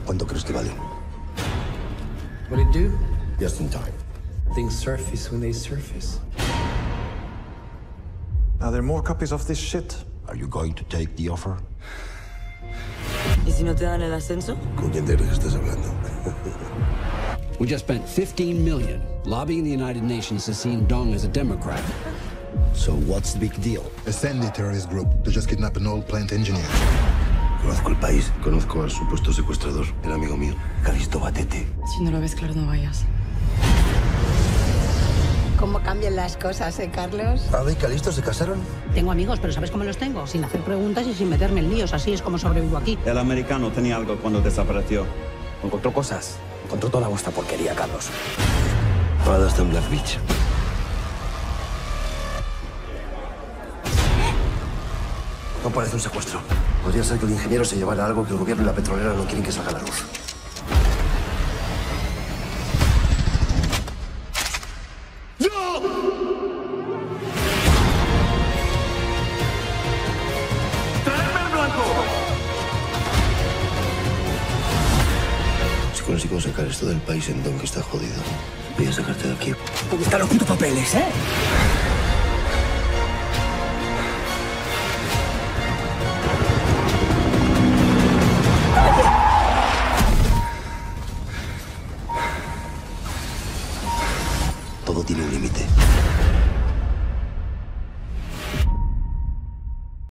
¿Cuánto crees que vale? What it do? Just in time. Things surface when they surface. Are there more copies of this shit? Are you going to take the offer? ¿Y si no te dan el ascenso? ¿Con quién te crees que estás hablando? We just spent $15 million lobbying the United Nations to see Dong as a Democrat. So what's the big deal? A Sandy terrorist group to just kidnap an old plant engineer. Conozco el país, conozco al supuesto secuestrador, el amigo mío, Calisto Batete. Si no lo ves claro, no vayas. ¿Cómo cambian las cosas, Carlos? ¿Ada y Calisto se casaron? Tengo amigos, pero ¿sabes cómo los tengo? Sin hacer preguntas y sin meterme en líos. Así es como sobrevivo aquí. El americano tenía algo cuando desapareció. Encontró cosas. Encontró toda vuestra porquería, Carlos. Ada está en Black Beach. No parece un secuestro. Podría ser que el ingeniero se llevara algo que el gobierno y la petrolera no quieren que salga a la luz. Si consigo sacar esto del país en Don que está jodido, voy a sacarte de aquí. ¿Dónde están los putos papeles, eh?